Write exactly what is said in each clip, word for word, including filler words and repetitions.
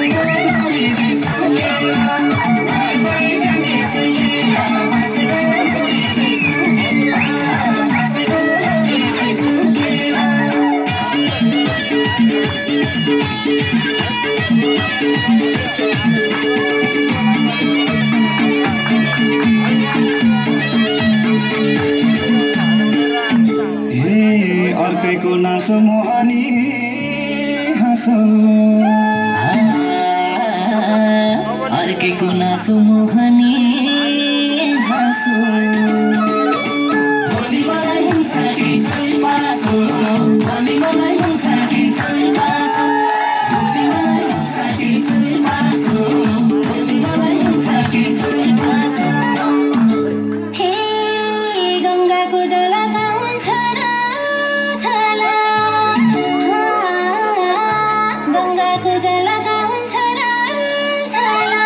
अर्कैको नासो मोहनी हाँसो अर्कैको नासो मोहनी हाँसो भोलि मलाई हुन्छ कि चाहिँ पासो भोलि मलाई हुन्छ कि चाहिँ पासो भोलि मलाई हुन्छ कि चाहिँ पासो भोलि मलाई हुन्छ कि चाहिँ पासो हे गङ्गाको जल हुन्छ र छला गङ्गाको जल हुन्छ र छला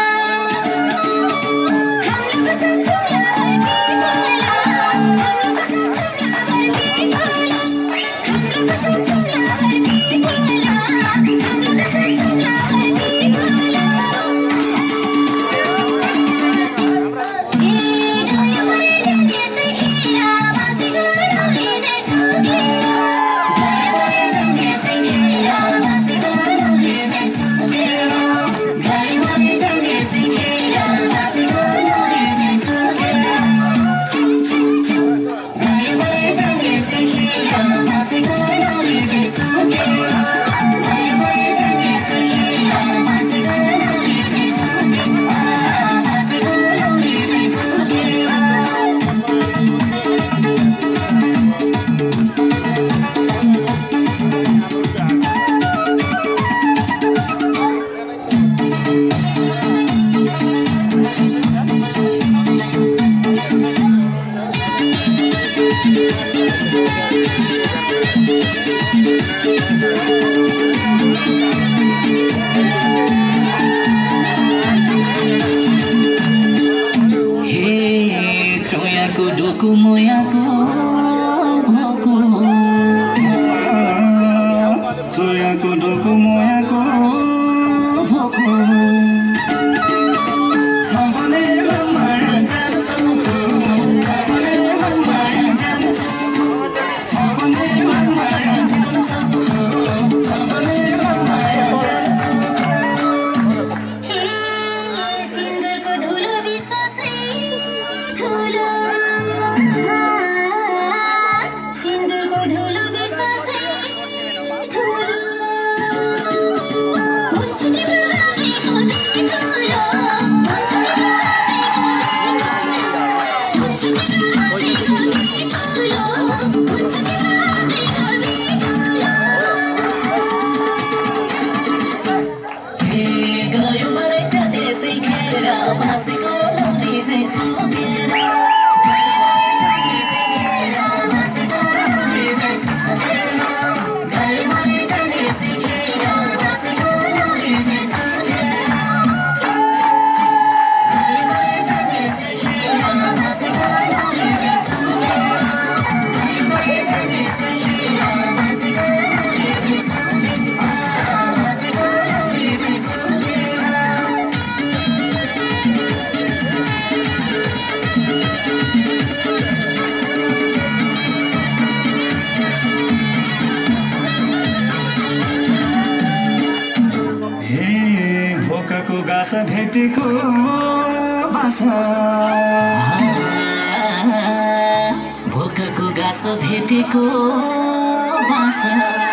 हाम्रो कसम सुनाबै बिपला हाम्रो कसम सुनाबै बिपला हाम्रो कसम सुनाबै बिपला हाम्रो कसम सुनाबै बिपला चोयाको ढोको मोयाको भोको चोयाको ढोको मोयाको भोको छ भने माया जान्छ छ भने माया जान्छ छ भने माया जान्छ छ भने माया जान्छ हे सिन्दुरको धुलो विश्वासै ठुलो सिन्दुरको धुलो विश्वासै ठुलो हुन्छ तिम्रो आँखीको बिठुलो हुन्छ तिम्रो आँखीको बिठुलो हुन्छ तिम्रो आँखीको बिठुलो हे गयो मरै त्यसै खेर बाँसेको लम्बी चाहिँ सुकेर भोकाको गास भेटेको बासा भोकाको गास भेटेको बासा